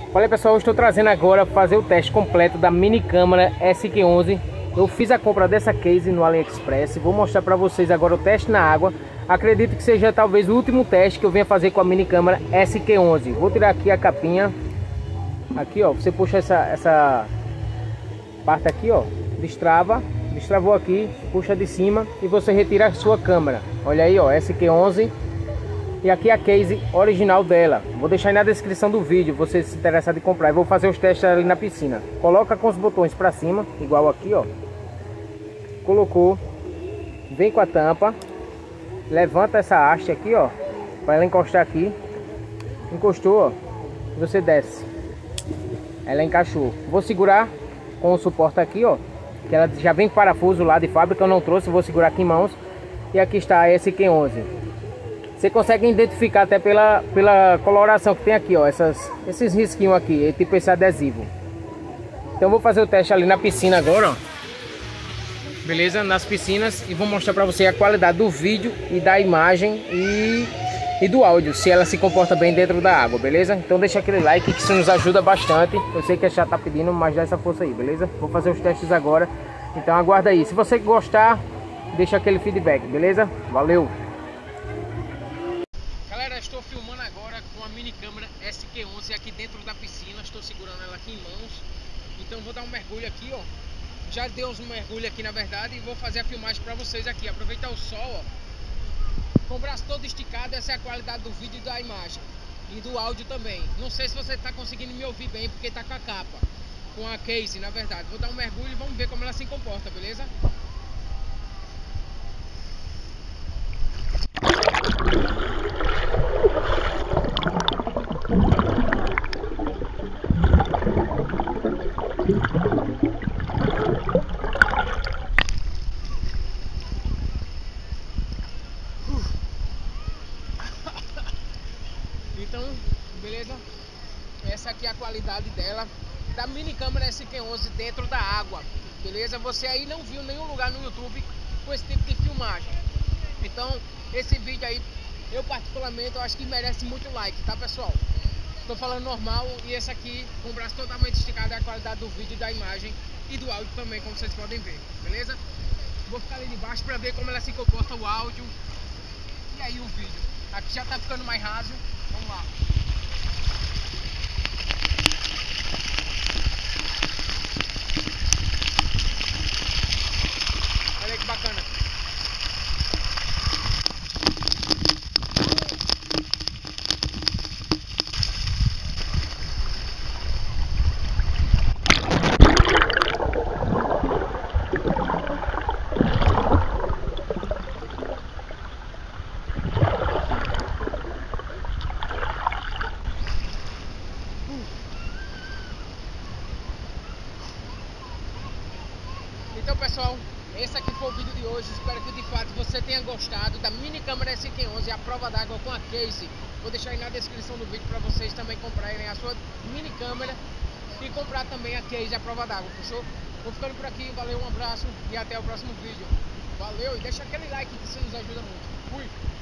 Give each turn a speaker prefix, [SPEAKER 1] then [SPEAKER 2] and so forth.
[SPEAKER 1] Olha pessoal, eu estou trazendo agora para fazer o teste completo da mini câmera SQ11. Eu fiz a compra dessa case no AliExpress. Vou mostrar para vocês agora o teste na água. Acredito que seja talvez o último teste que eu venha fazer com a mini câmera SQ11. Vou tirar aqui a capinha. Aqui ó, você puxa essa parte aqui ó, destravou aqui, puxa de cima e você retira a sua câmera. Olha aí ó, SQ11. E aqui a case original dela. Vou deixar aí na descrição do vídeo, você se interessar de comprar. Eu vou fazer os testes ali na piscina. Coloca com os botões para cima, igual aqui ó. Colocou, vem com a tampa, levanta essa haste aqui ó, para ela encostar aqui. Encostou ó, você desce. Ela encaixou. Vou segurar com o suporte aqui ó, que ela já vem com parafuso lá de fábrica, eu não trouxe, vou segurar aqui em mãos. E aqui está a SQ11. Você consegue identificar até pela coloração que tem aqui, ó, esses risquinhos aqui, tipo esse adesivo. Então eu vou fazer o teste ali na piscina agora, ó. Beleza? Nas piscinas, e vou mostrar pra você a qualidade do vídeo e da imagem e do áudio, se ela se comporta bem dentro da água, beleza? Então deixa aquele like que isso nos ajuda bastante. Eu sei que a chat tá pedindo, mas dá essa força aí, beleza? Vou fazer os testes agora, então aguarda aí. Se você gostar, deixa aquele feedback, beleza? Valeu! Estou filmando agora com a mini câmera SQ11 aqui dentro da piscina. Estou segurando ela aqui em mãos. Então vou dar um mergulho aqui, ó. Já dei um mergulho aqui na verdade. E vou fazer a filmagem para vocês aqui. Aproveitar o sol, ó. Com o braço todo esticado. Essa é a qualidade do vídeo e da imagem. E do áudio também. Não sei se você está conseguindo me ouvir bem, porque tá com a capa, com a case na verdade. Vou dar um mergulho e vamos ver como ela se comporta, beleza? Então, beleza? Essa aqui é a qualidade dela, da mini câmera SQ11 dentro da água, beleza? Você aí não viu nenhum lugar no YouTube com esse tipo de filmagem. Então, esse vídeo aí, eu particularmente, eu acho que merece muito like, tá pessoal? Tô falando normal, e esse aqui, com o braço totalmente esticado, é a qualidade do vídeo, da imagem e do áudio também, como vocês podem ver, beleza? Vou ficar ali de baixo pra ver como ela se comporta o áudio e aí o vídeo. Aqui já tá ficando mais raso, vamos lá. Olha aí que bacana. Então pessoal, esse aqui foi o vídeo de hoje. Espero que de fato você tenha gostado da mini câmera SQ11, a prova d'água com a case. Vou deixar aí na descrição do vídeo para vocês também comprarem a sua mini câmera e comprar também a case, a prova d'água, fechou? Vou ficando por aqui, valeu, um abraço e até o próximo vídeo. Valeu, e deixa aquele like que isso nos ajuda muito. Fui!